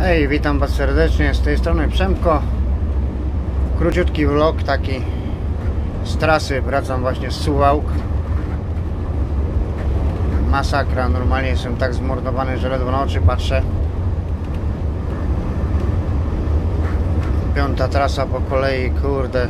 Hej, witam Was serdecznie, z tej strony Przemko. Króciutki vlog taki z trasy, wracam właśnie z Suwałk. Masakra, normalnie jestem tak zmordowany, że ledwo na oczy patrzę. Piąta trasa po kolei, kurde.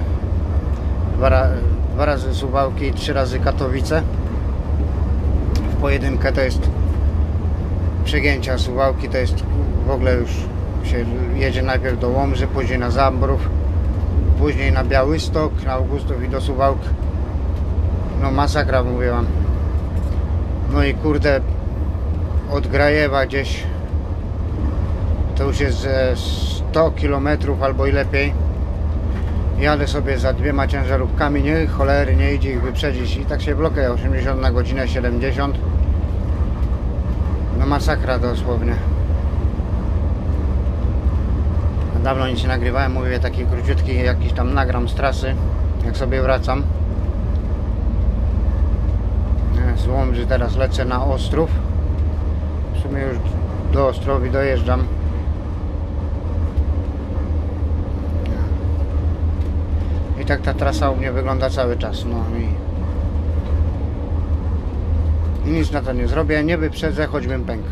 Dwa razy Suwałki, 3 razy Katowice. W pojedynkę to jest przegięcia. Suwałki to jest w ogóle już się jedzie najpierw do Łomży, później na Zambrów, później na Białystok, na Augustów i do Suwałk. No masakra, mówię wam. No i kurde, od Grajewa gdzieś to już jest 100 km albo i lepiej. Jadę sobie za 2 ciężarówkami, nie, cholery, nie idzie ich wyprzedzić i tak się blokuje 80 na godzinę, 70. No masakra dosłownie. Dawno nic nie nagrywałem, mówię, taki króciutki jakiś tam nagram z trasy, jak sobie wracam. Z Łomży teraz lecę na Ostrów. W sumie już do Ostrowi dojeżdżam. I tak ta trasa u mnie wygląda cały czas. No i nic na to nie zrobię, nie wyprzedzę, choćbym pękł.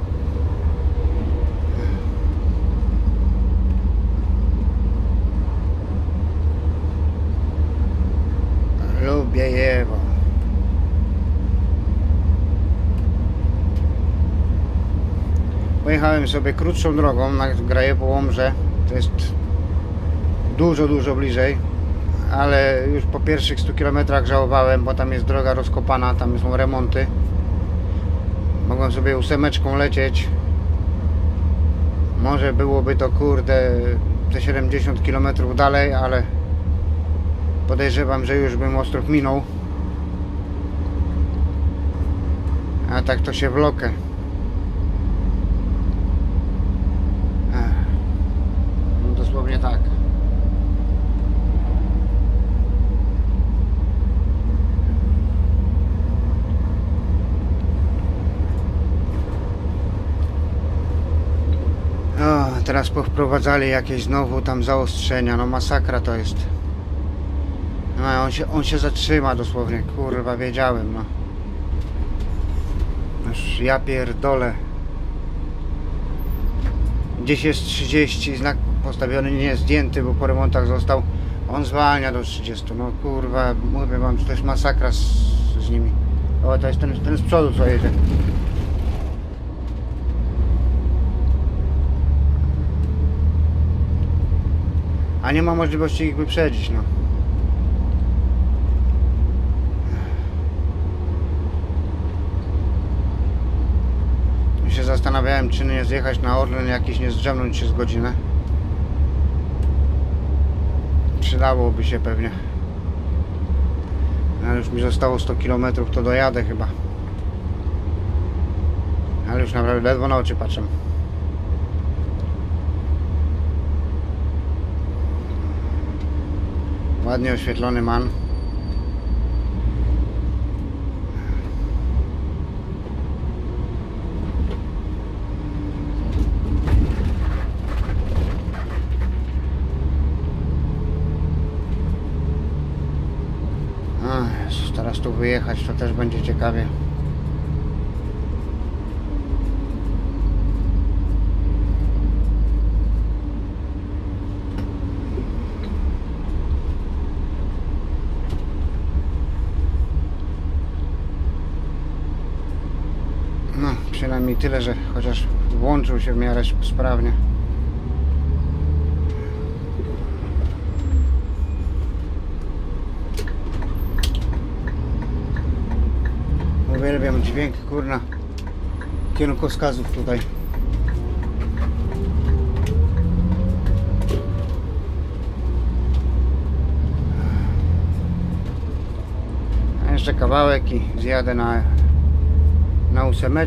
Lubię Jewo. Pojechałem sobie krótszą drogą na Grajewo-Łomże. To jest dużo bliżej, ale już po pierwszych 100 km żałowałem, bo tam jest droga rozkopana, tam są remonty. Mogłem sobie 8 lecieć. Może byłoby to kurde te 70 km dalej, ale podejrzewam, że już bym Ostrów minął. A tak to się wlokę. No dosłownie tak. O, teraz powprowadzali jakieś znowu tam zaostrzenia. No masakra to jest. No, on się zatrzyma dosłownie, kurwa, wiedziałem, no. Już ja pierdolę. Gdzieś jest 30, znak postawiony, nie zdjęty, bo po remontach został. On zwalnia do 30, no kurwa, mówię wam, że to jest masakra z nimi. O, to jest ten z przodu, co jedzie. A nie ma możliwości ich wyprzedzić, no. Się zastanawiałem, czy nie zjechać na Orlen jakiś, nie zdrzemnąć się z godzinę. Przydałoby się pewnie. Ale już mi zostało 100 km, to dojadę chyba. Ale już naprawdę ledwo na oczy patrzę. Ładnie oświetlony man. Teraz tu wyjechać, to też będzie ciekawie. No, przynajmniej tyle, że chociaż włączył się w miarę sprawnie. Uwielbiam dźwięk, kurna, kierunkowskazów tutaj. A jeszcze kawałek i zjadę na 8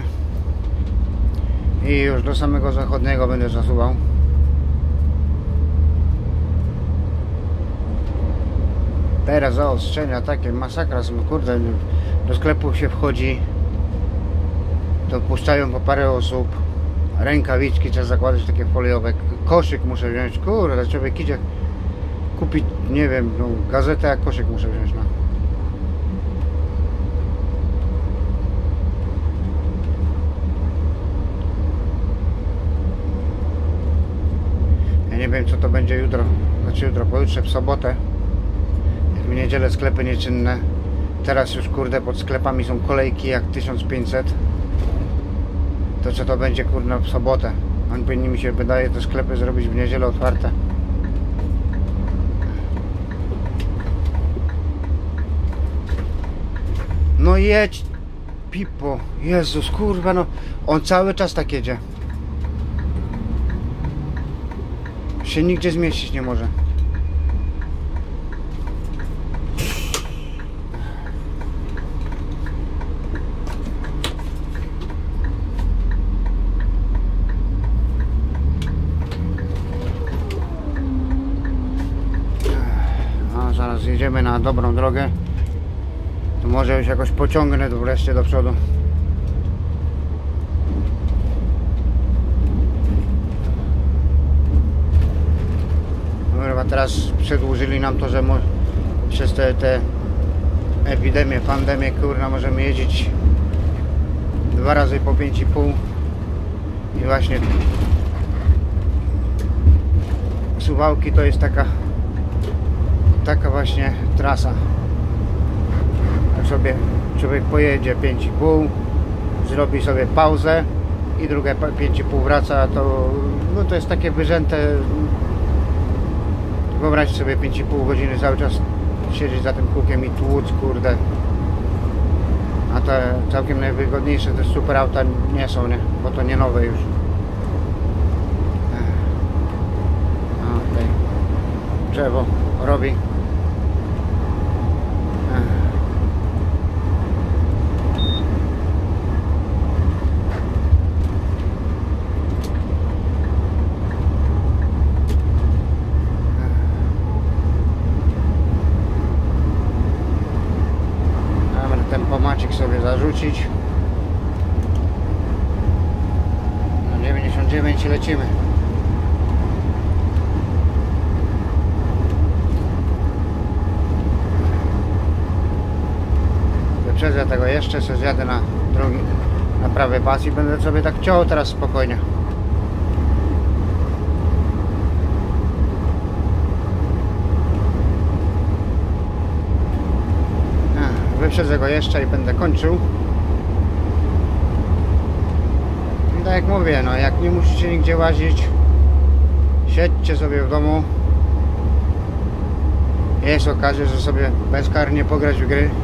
i już do samego zachodniego będę zasuwał. Teraz zaostrzenia takie, masakra, kurde, do sklepu się wchodzi, to puszczają po parę osób, Rękawiczki trzeba zakładać takie foliowe. Koszyk muszę wziąć. Kurde, człowiek idzie kupić, nie wiem, no, gazetę, jak koszyk muszę wziąć, no. Ja nie wiem, co to będzie jutro. Znaczy jutro, pojutrze, w sobotę. W niedzielę sklepy nieczynne. Teraz już, kurde, pod sklepami są kolejki jak 1500. To co to będzie, kurde, w sobotę? On powinni, mi się wydaje, te sklepy zrobić w niedzielę otwarte. No jedź, Pipo. Jezus, kurwa, no. On cały czas tak jedzie. Się nigdzie zmieścić nie może. A zaraz jedziemy na dobrą drogę. To może już jakoś pociągnę wreszcie do przodu. Kurwa, teraz przedłużyli nam to, że przez te epidemię, pandemię, kurwa, możemy jeździć 2 razy po 5,5 i właśnie Suwałki to jest taka właśnie trasa. Jak sobie człowiek pojedzie 5,5, zrobi sobie pauzę i drugie 5,5 wraca, to no to jest takie wyrzęte. Wyobraźcie sobie 5,5 godziny cały czas siedzieć za tym kółkiem i tłuc, kurde. A te całkiem najwygodniejsze te super auta nie są, nie? Bo to nie nowe już. O, tutaj drzewo robi. Tempomacik sobie zarzucić. Na 99 i lecimy. Wyprzedzę tego jeszcze, sobie zjadę na drugi, na prawy pas i będę sobie tak ciął teraz spokojnie. Wyprzedzę go jeszcze i będę kończył. I tak jak mówię, no jak nie musicie nigdzie łazić, siedźcie sobie w domu. Jest okazja, że sobie bezkarnie pograć w gry.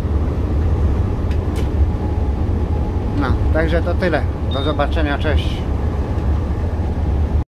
No, także to tyle. Do zobaczenia, cześć.